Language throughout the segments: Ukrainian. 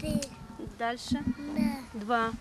Дальше. 2.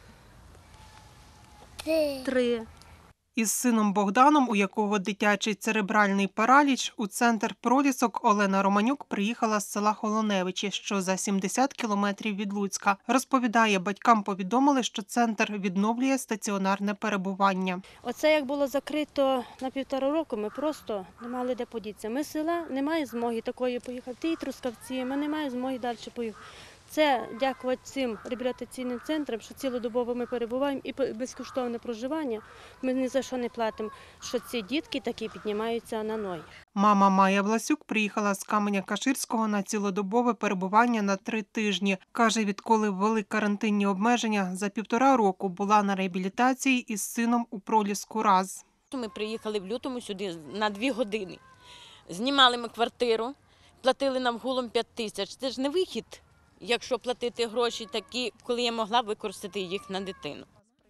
3. Із сином Богданом, у якого дитячий церебральний параліч, у центр пролісок Олена Романюк приїхала з села Холоневичі, що за 70 кілометрів від Луцька. Розповідає, батькам повідомили, що центр відновлює стаціонарне перебування. Оце як було закрито на 1,5 року, ми просто не мали де подітися. Ми з села немає змоги такої поїхати. Ті Трускавці, ми не маємо змоги далі поїхати. Це дякувати цим реабілітаційним центрам, що цілодобово ми перебуваємо і безкоштовне проживання. Ми ні за що не платимо, що ці дітки такі піднімаються на ноги. Мама Майя Власюк приїхала з Каменя-Каширського на цілодобове перебування на 3 тижні. Каже, відколи ввели карантинні обмеження, за 1,5 року була на реабілітації із сином у Проліску раз. Ми приїхали в лютому сюди на 2 години. Знімали ми квартиру, платили нам гулом 5 тисяч. Це ж не вихід, якщо платити гроші такі, коли я могла використати їх на дитину.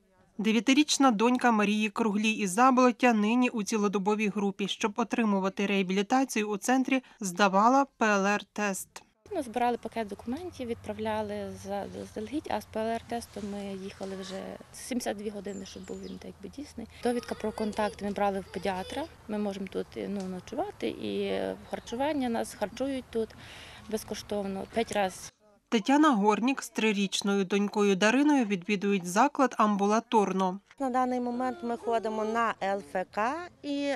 9-річна донька Марії Круглій із Заболоття нині у цілодобовій групі. Щоб отримувати реабілітацію у центрі, здавала ПЛР-тест. Ми збирали пакет документів, відправляли заздалегідь, а з ПЛР-тестом ми їхали вже 72 години, щоб був він так якби дійсний. Довідка про контакт ми брали в педіатра, ми можемо тут ночувати, і харчування нас харчують тут безкоштовно 5 разів. Тетяна Горнік з 3-річною донькою Дариною відвідують заклад амбулаторно. На даний момент ми ходимо на ЛФК і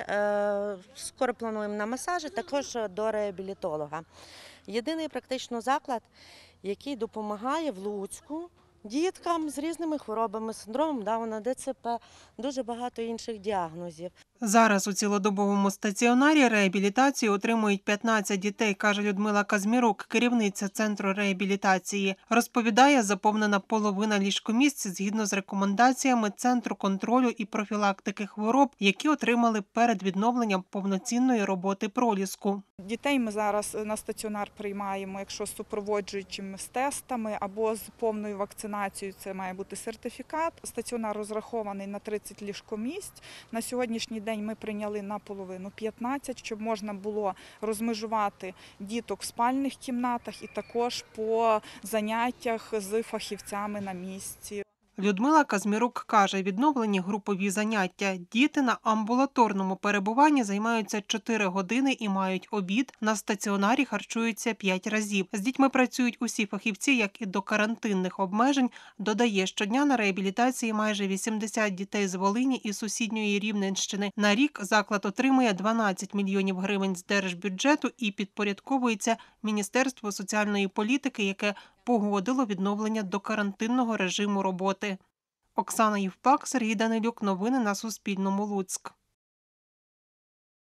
скоро плануємо на масажі, також до реабілітолога. Єдиний практично заклад, який допомагає в Луцьку діткам з різними хворобами, синдромом Дауна, ДЦП, дуже багато інших діагнозів. Зараз у цілодобовому стаціонарі реабілітацію отримують 15 дітей, каже Людмила Казмірук, керівниця центру реабілітації. Розповідає, заповнена половина ліжкомісць згідно з рекомендаціями Центру контролю і профілактики хвороб, які отримали перед відновленням повноцінної роботи Проліску. Дітей ми зараз на стаціонар приймаємо, якщо з супроводжуючими з тестами або з повною вакцинацією, це має бути сертифікат. Стаціонар розрахований на 30 ліжкомісць. На сьогоднішній день ми прийняли наполовину 15, щоб можна було розмежувати діток в спальних кімнатах і також по заняттях з фахівцями на місці. Людмила Казмірук каже, відновлені групові заняття. Діти на амбулаторному перебуванні займаються 4 години і мають обід. На стаціонарі харчуються 5 разів. З дітьми працюють усі фахівці, як і до карантинних обмежень. Додає, щодня на реабілітації майже 80 дітей з Волині і сусідньої Рівненщини. На рік заклад отримує 12 мільйонів гривень з держбюджету і підпорядковується Міністерству соціальної політики, яке погодило відновлення докарантинного режиму роботи. Оксана Євпак, Сергій Данилюк. Новини на Суспільному. Луцьк.